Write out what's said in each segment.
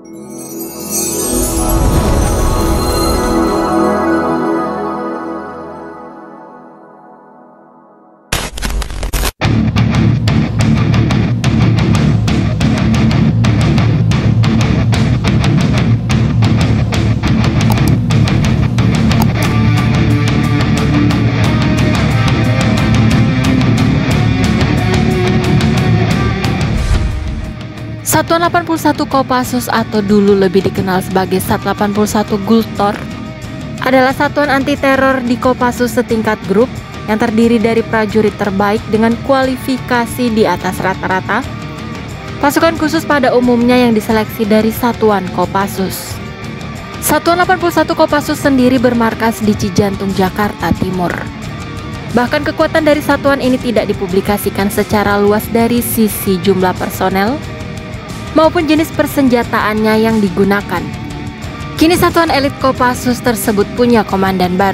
Satuan 81 Kopassus atau dulu lebih dikenal sebagai Sat 81 Gultor adalah satuan anti-teror di Kopassus setingkat grup yang terdiri dari prajurit terbaik dengan kualifikasi di atas rata-rata, pasukan khusus pada umumnya yang diseleksi dari satuan Kopassus. Satuan 81 Kopassus sendiri bermarkas di Cijantung, Jakarta Timur. Bahkan kekuatan dari satuan ini tidak dipublikasikan secara luas dari sisi jumlah personel maupun jenis persenjataannya yang digunakan. Kini satuan elit Kopassus tersebut punya komandan baru.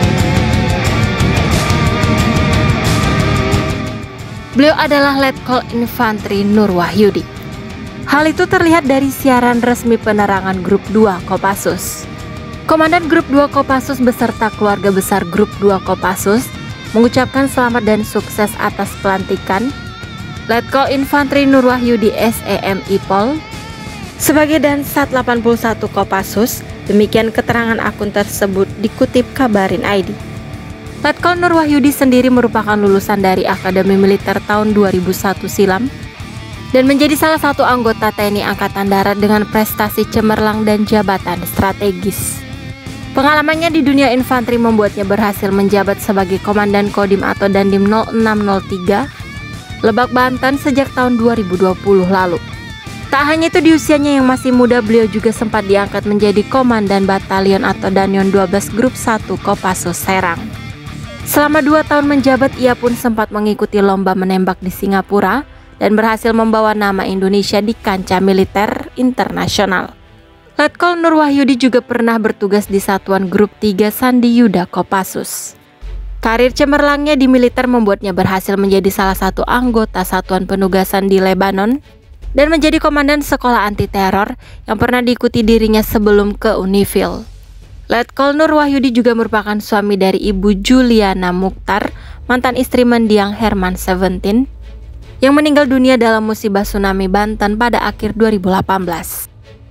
Beliau adalah Letkol Infantri Nur Wahyudi. Hal itu terlihat dari siaran resmi penerangan Grup 2 Kopassus. Komandan Grup 2 Kopassus beserta keluarga besar Grup 2 Kopassus mengucapkan selamat dan sukses atas pelantikan Letkol Infantri Nur Wahyudi SEMI Pol sebagai Dansat 81 Kopassus. Demikian keterangan akun tersebut dikutip Kabarin ID. Letkol Nur Wahyudi sendiri merupakan lulusan dari Akademi Militer tahun 2001 silam dan menjadi salah satu anggota TNI Angkatan Darat dengan prestasi cemerlang dan jabatan strategis. Pengalamannya di dunia infanteri membuatnya berhasil menjabat sebagai Komandan Kodim atau Dandim 0603 Lebak, Banten sejak tahun 2020 lalu. Tak hanya itu, di usianya yang masih muda, beliau juga sempat diangkat menjadi Komandan Batalion atau Danyon 12 Grup 1 Kopassus Serang. Selama 2 tahun menjabat, ia pun sempat mengikuti lomba menembak di Singapura dan berhasil membawa nama Indonesia di kancah militer internasional. Letkol Nur Wahyudi juga pernah bertugas di Satuan Grup 3 Sandi Yuda Kopassus. Karir cemerlangnya di militer membuatnya berhasil menjadi salah satu anggota Satuan Penugasan di Lebanon dan menjadi komandan sekolah anti-teror yang pernah diikuti dirinya sebelum ke Unifil. Letkol Nur Wahyudi juga merupakan suami dari Ibu Juliana Mukhtar, mantan istri mendiang Herman 17, yang meninggal dunia dalam musibah tsunami Banten pada akhir 2018.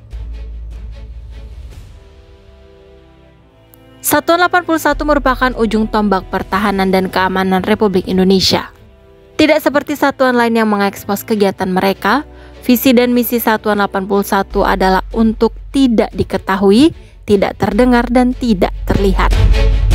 Satuan 81 merupakan ujung tombak pertahanan dan keamanan Republik Indonesia. Tidak seperti satuan lain yang mengekspos kegiatan mereka, visi dan misi Satuan 81 adalah untuk tidak diketahui, tidak terdengar, dan tidak terlihat.